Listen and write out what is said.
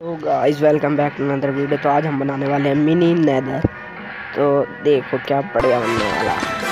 तो guys welcome back to another video. तो आज हम बनाने वाले हैं मिनी नेदर। तो देखो क्या बढ़िया बनने वाला है।